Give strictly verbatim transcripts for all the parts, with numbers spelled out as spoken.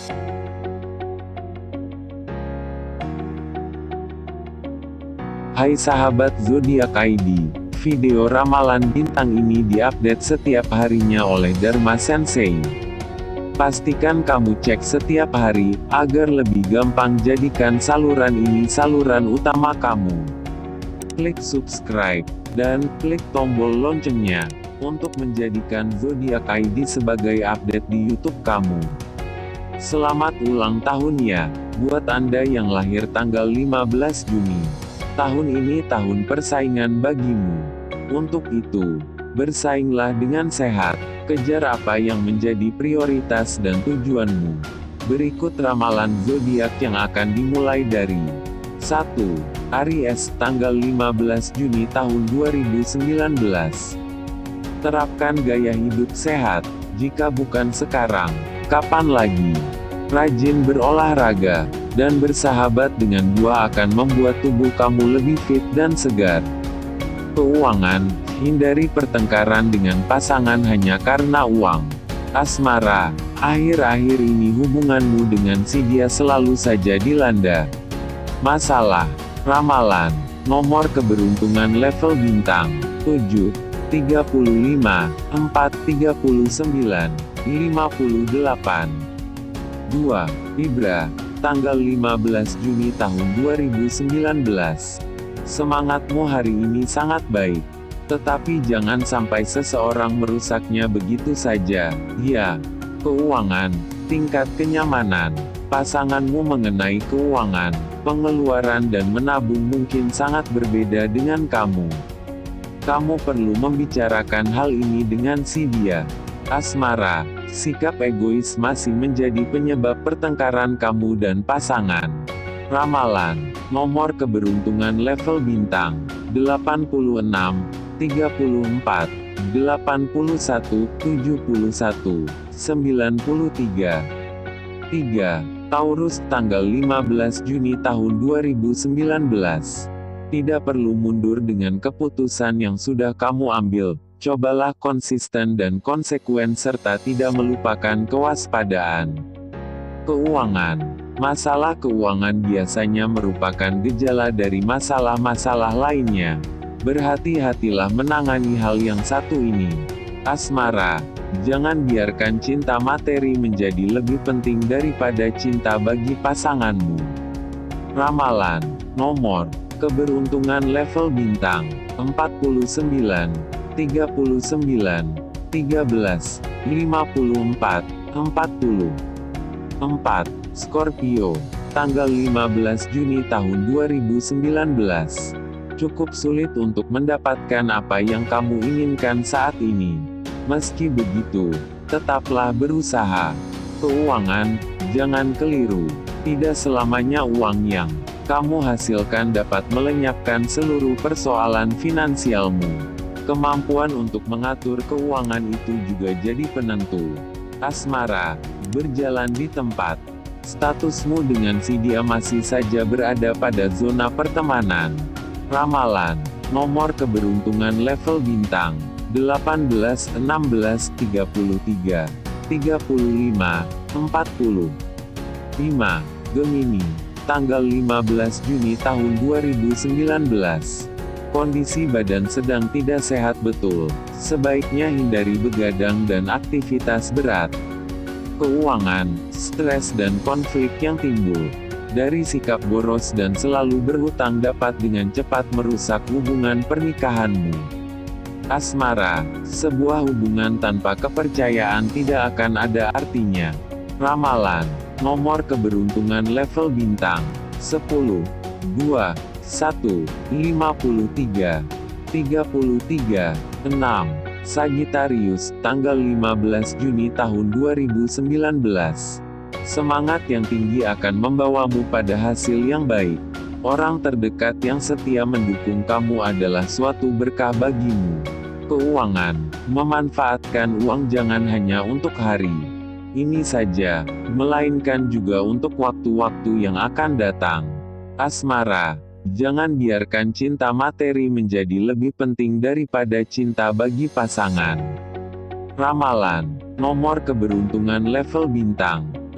Hai sahabat zodiak I D, video ramalan bintang ini diupdate setiap harinya oleh Dharma Sensei. Pastikan kamu cek setiap hari, agar lebih gampang jadikan saluran ini saluran utama kamu. Klik subscribe, dan klik tombol loncengnya, untuk menjadikan zodiak I D sebagai update di YouTube kamu. Selamat ulang tahun ya, buat Anda yang lahir tanggal lima belas Juni. Tahun ini tahun persaingan bagimu. Untuk itu, bersainglah dengan sehat, kejar apa yang menjadi prioritas dan tujuanmu. Berikut ramalan zodiak yang akan dimulai dari satu. Aries, tanggal lima belas Juni tahun dua ribu sembilan belas. Terapkan gaya hidup sehat, jika bukan sekarang, kapan lagi? Rajin berolahraga, dan bersahabat dengan buah akan membuat tubuh kamu lebih fit dan segar. Keuangan, hindari pertengkaran dengan pasangan hanya karena uang. Asmara, akhir-akhir ini hubunganmu dengan si dia selalu saja dilanda masalah. Ramalan, nomor keberuntungan level bintang, tujuh, tiga puluh lima, empat, tiga puluh sembilan, lima puluh delapan. dua. Libra, tanggal lima belas Juni tahun dua ribu sembilan belas. Semangatmu hari ini sangat baik. Tetapi jangan sampai seseorang merusaknya begitu saja. Ya. Keuangan, tingkat kenyamanan. Pasanganmu mengenai keuangan, pengeluaran dan menabung mungkin sangat berbeda dengan kamu. Kamu perlu membicarakan hal ini dengan si dia. Asmara, sikap egois masih menjadi penyebab pertengkaran kamu dan pasangan. Ramalan, nomor keberuntungan level bintang, delapan puluh enam, tiga puluh empat, delapan puluh satu, tujuh puluh satu, sembilan puluh tiga. tiga. Taurus, tanggal lima belas Juni tahun dua ribu sembilan belas. Tidak perlu mundur dengan keputusan yang sudah kamu ambil. Cobalah konsisten dan konsekuen serta tidak melupakan kewaspadaan. Keuangan. Masalah keuangan biasanya merupakan gejala dari masalah-masalah lainnya. Berhati-hatilah menangani hal yang satu ini. Asmara. Jangan biarkan cinta materi menjadi lebih penting daripada cinta bagi pasanganmu. Ramalan. Nomor keberuntungan level bintang, empat puluh sembilan, tiga puluh sembilan, tiga belas, lima puluh empat, empat puluh. empat. Scorpio, tanggal lima belas Juni tahun dua ribu sembilan belas. Cukup sulit untuk mendapatkan apa yang kamu inginkan saat ini. Meski begitu, tetaplah berusaha. Keuangan, jangan keliru. Tidak selamanya uang yang kamu hasilkan dapat melenyapkan seluruh persoalan finansialmu. Kemampuan untuk mengatur keuangan itu juga jadi penentu. Asmara, berjalan di tempat. Statusmu dengan si dia masih saja berada pada zona pertemanan. Ramalan, nomor keberuntungan level bintang, delapan belas, enam belas, tiga puluh tiga, tiga puluh lima, empat puluh. lima. Gemini, tanggal lima belas Juni tahun dua ribu sembilan belas. Kondisi badan sedang tidak sehat betul. Sebaiknya hindari begadang dan aktivitas berat. Keuangan, stres dan konflik yang timbul dari sikap boros dan selalu berhutang dapat dengan cepat merusak hubungan pernikahanmu. Asmara, sebuah hubungan tanpa kepercayaan tidak akan ada artinya. Ramalan, nomor keberuntungan level bintang, sepuluh, dua, satu, lima puluh tiga, tiga puluh tiga, enam. Sagittarius, tanggal lima belas Juni tahun dua ribu sembilan belas. Semangat yang tinggi akan membawamu pada hasil yang baik. Orang terdekat yang setia mendukung kamu adalah suatu berkah bagimu. Keuangan, memanfaatkan uang jangan hanya untuk hari ini saja, melainkan juga untuk waktu-waktu yang akan datang. Asmara, jangan biarkan cinta materi menjadi lebih penting daripada cinta bagi pasangan. Ramalan, nomor keberuntungan level bintang,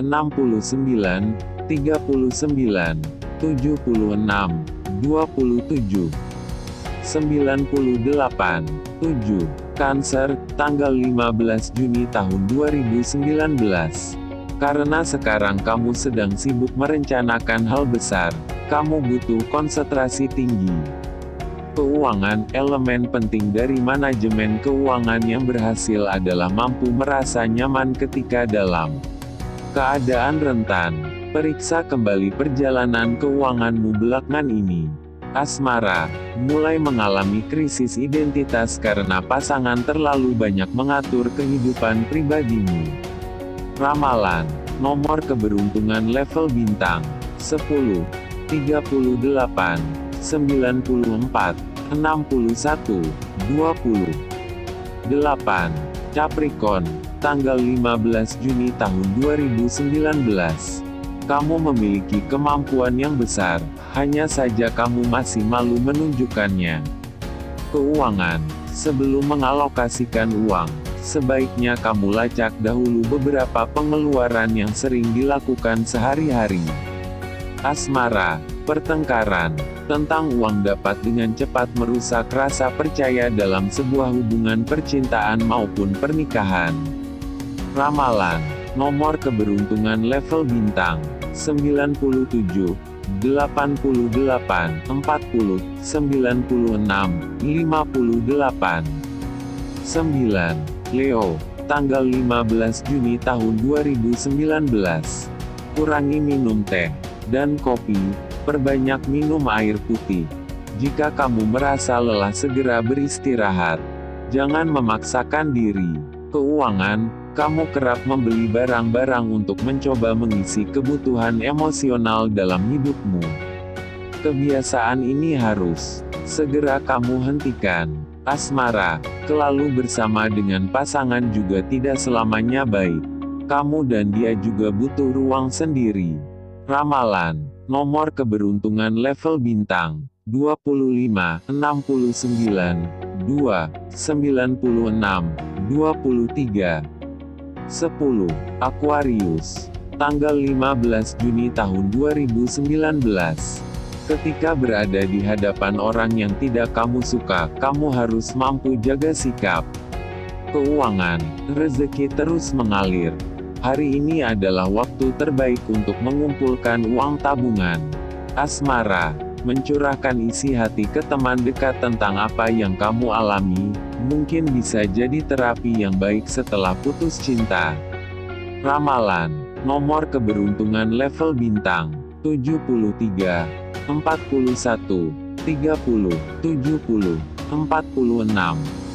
enam puluh sembilan, tiga puluh sembilan, tujuh puluh enam, dua puluh tujuh, sembilan puluh delapan, tujuh. Cancer, tanggal lima belas Juni tahun dua ribu sembilan belas. Karena sekarang kamu sedang sibuk merencanakan hal besar, kamu butuh konsentrasi tinggi. Keuangan, elemen penting dari manajemen keuangan yang berhasil adalah mampu merasa nyaman ketika dalam keadaan rentan. Periksa kembali perjalanan keuanganmu belakangan ini. Asmara, mulai mengalami krisis identitas karena pasangan terlalu banyak mengatur kehidupan pribadimu. Ramalan, nomor keberuntungan level bintang, sepuluh, tiga puluh delapan, sembilan puluh empat, enam puluh satu, dua puluh delapan. Capricorn, tanggal lima belas Juni tahun dua ribu sembilan belas. Kamu memiliki kemampuan yang besar, hanya saja kamu masih malu menunjukkannya. Keuangan, sebelum mengalokasikan uang, sebaiknya kamu lacak dahulu beberapa pengeluaran yang sering dilakukan sehari-hari. Asmara, pertengkaran tentang uang dapat dengan cepat merusak rasa percaya dalam sebuah hubungan percintaan maupun pernikahan. Ramalan, nomor keberuntungan level bintang, sembilan puluh tujuh, delapan puluh delapan, empat puluh, sembilan puluh enam, lima puluh delapan. sembilan. Leo, tanggal lima belas Juni tahun dua ribu sembilan belas. Kurangi minum teh dan kopi, perbanyak minum air putih. Jika kamu merasa lelah, segera beristirahat. Jangan memaksakan diri. Keuangan, kamu kerap membeli barang-barang untuk mencoba mengisi kebutuhan emosional dalam hidupmu. Kebiasaan ini harus segera kamu hentikan. Asmara, kelalu bersama dengan pasangan juga tidak selamanya baik. Kamu dan dia juga butuh ruang sendiri. Ramalan, nomor keberuntungan level bintang, dua puluh lima, enam puluh sembilan, dua, sembilan puluh enam, dua puluh tiga. sepuluh. Aquarius, tanggal lima belas Juni tahun dua ribu sembilan belas. Ketika berada di hadapan orang yang tidak kamu suka, kamu harus mampu jaga sikap. Keuangan, rezeki terus mengalir. Hari ini adalah waktu terbaik untuk mengumpulkan uang tabungan. Asmara, mencurahkan isi hati ke teman dekat tentang apa yang kamu alami, mungkin bisa jadi terapi yang baik setelah putus cinta. Ramalan, nomor keberuntungan level bintang, tujuh puluh tiga, empat puluh satu, tiga puluh, tujuh puluh, empat puluh enam.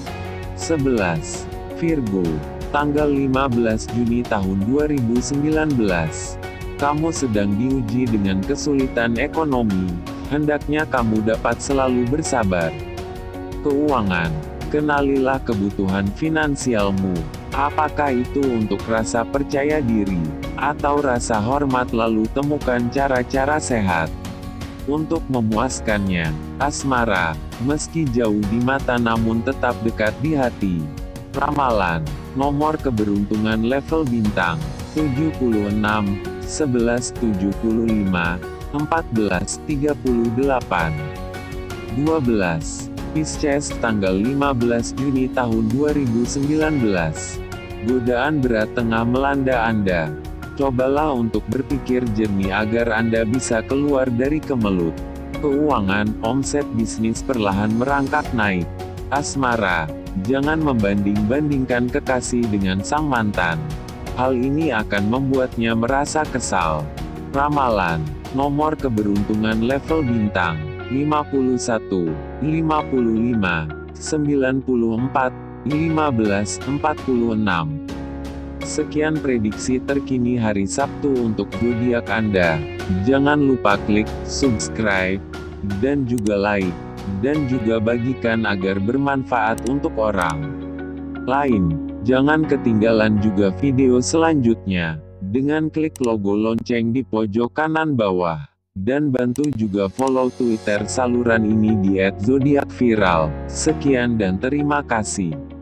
sebelas. Virgo, tanggal lima belas Juni tahun dua ribu sembilan belas. Kamu sedang diuji dengan kesulitan ekonomi, hendaknya kamu dapat selalu bersabar. Keuangan, kenalilah kebutuhan finansialmu. Apakah itu untuk rasa percaya diri, atau rasa hormat, lalu temukan cara-cara sehat untuk memuaskannya. Asmara, meski jauh di mata namun tetap dekat di hati. Ramalan, nomor keberuntungan level bintang, tujuh puluh enam, sebelas, tujuh puluh lima, empat belas, tiga puluh delapan. dua belas. Pisces, tanggal lima belas Juni tahun dua ribu sembilan belas. Godaan berat tengah melanda Anda. Cobalah untuk berpikir jernih agar Anda bisa keluar dari kemelut. Keuangan, omset bisnis perlahan merangkak naik. Asmara, jangan membanding-bandingkan kekasih dengan sang mantan. Hal ini akan membuatnya merasa kesal. Ramalan, nomor keberuntungan level bintang, lima puluh satu, lima puluh lima, sembilan puluh empat, lima belas, empat puluh enam. Sekian prediksi terkini hari Sabtu untuk zodiak Anda. Jangan lupa klik subscribe dan juga like, dan juga bagikan agar bermanfaat untuk orang lain. Jangan ketinggalan juga video selanjutnya dengan klik logo lonceng di pojok kanan bawah. Dan bantu juga follow Twitter saluran ini di et zodiak viral. Sekian dan terima kasih.